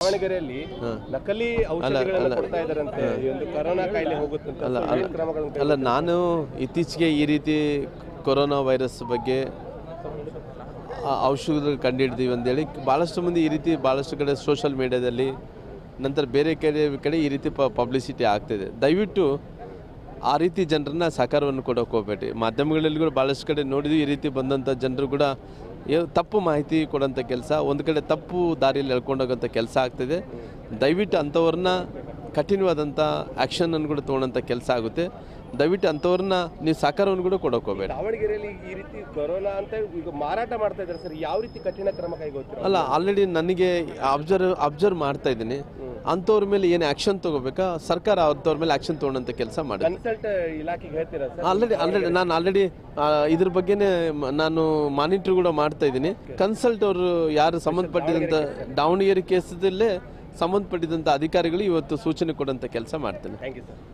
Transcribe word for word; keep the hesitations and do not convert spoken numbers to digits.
ದಾವಣಗೆರೆಯಲ್ಲಿ ನಕಲಿ ಔಷಧಿಗಳನ್ನು ಕೊಡ್ತಾ ಇದ್ದಾರಂತೆ ಈ ಒಂದು ಕೊರೋನಾ ಕಾಯಿಲೆ ಹೋಗುತ್ತೆ ಅಂತ ಅಲ್ಲ ಏನ್ ಕ್ರಮಗಳನ್ನು ಅಲ್ಲ ನಾನು ಇತ್ತೀಚೆಗೆ ಈ ರೀತಿ ಕೊರೋನಾ ವೈರಸ್ ಬಗ್ಗೆ ಆ ಔಷಧಗಳು ಕಂಡುಹಿಡ್ದೀವಿ ಅಂತೇಳಿ ಭಾಳಷ್ಟು ಮಂದಿ ಈ ರೀತಿ ಭಾಳಷ್ಟು ಕಡೆ ಸೋಷಲ್ ಮೀಡಿಯಾದಲ್ಲಿ ನಂತರ ಬೇರೆ ಕಡೆ ಕಡೆ ಈ ರೀತಿ ಪ ಪಬ್ಲಿಸಿಟಿ ಆಗ್ತಿದೆ. ದಯವಿಟ್ಟು ಆ ರೀತಿ ಜನರನ್ನ ಸಹಕಾರವನ್ನು ಕೊಡೋಕೆ ಹೋಗಬೇಡಿ. ಮಾಧ್ಯಮಗಳಲ್ಲಿ ಕೂಡ ಭಾಳಷ್ಟು ಕಡೆ ನೋಡಿದ್ವಿ ಈ ರೀತಿ ಬಂದಂಥ ಜನರು ಕೂಡ ತಪ್ಪು ಮಾಹಿತಿ ಕೊಡೋಂಥ ಕೆಲಸ, ಒಂದು ಕಡೆ ತಪ್ಪು ದಾರಿಯಲ್ಲಿ ಎಳ್ಕೊಂಡೋಗೋಂಥ ಕೆಲಸ ಆಗ್ತಿದೆ. ದಯವಿಟ್ಟು ಅಂಥವ್ರನ್ನ ಕಠಿಣವಾದಂಥ ಆ್ಯಕ್ಷನನ್ನು ಕೂಡ ತೊಗೊಳ್ಳೋಂಥ ಕೆಲಸ ಆಗುತ್ತೆ. ದಯವಿಟ್ಟು ಅಂಥವ್ರನ್ನ ನೀವು ಸಹಕಾರವನ್ನು ಕೂಡ ಕೊಡೋಕೆ ಹೋಗಬೇಡಿ. ದಾವಣಗೆರೆಯಲ್ಲಿ ಈ ರೀತಿ ಕೊರೋನಾ ಅಂತ ಈಗ ಮಾರಾಟ ಮಾಡ್ತಾ ಇದ್ದಾರೆ ಸರ್, ಯಾವ ರೀತಿ ಕಠಿಣ ಕ್ರಮ ಕೈಗೊಳ್ತೀರಾ? ಅಲ್ಲ ಆಲ್ರೆಡಿ ನನಗೆ ಅಬ್ಸರ್ವ್ ಅಬ್ಸರ್ವ್ ಮಾಡ್ತಾ ಇದ್ದೀನಿ. ಅಂಥವ್ರ ಮೇಲೆ ಏನು ಆ್ಯಕ್ಷನ್ ತೊಗೋಬೇಕಾ ಸರ್ಕಾರ ಅಂಥವ್ರ ಮೇಲೆ ಆ್ಯಕ್ಷನ್ ತೊಗೊಳ್ಳೋಂಥ ಕೆಲಸ ಮಾಡಿ ಕನ್ಸಲ್ಟ್ ಇಲಾಖೆಗೆ ಹೇಳ್ತೀರಾ ಸರ್? ಆಲ್ರೆಡಿ ಆಲ್ರೆಡಿ ನಾನು ಆಲ್ರೆಡಿ ಇದ್ರ ಬಗ್ಗೆನೇ ನಾನು ಮಾನಿಟರ್ ಕೂಡ ಮಾಡ್ತಾ ಇದ್ದೀನಿ. ಕನ್ಸಲ್ಟ್ ಅವರು ಯಾರು ಸಂಬಂಧಪಟ್ಟಿದಂಥ ದಾವಣಗೆರೆ ಕೇಸದಲ್ಲೇ ಸಂಬಂಧಪಟ್ಟಿದಂಥ ಅಧಿಕಾರಿಗಳು ಇವತ್ತು ಸೂಚನೆ ಕೊಡೋಂಥ ಕೆಲಸ ಮಾಡ್ತೇನೆ. Thank you sir.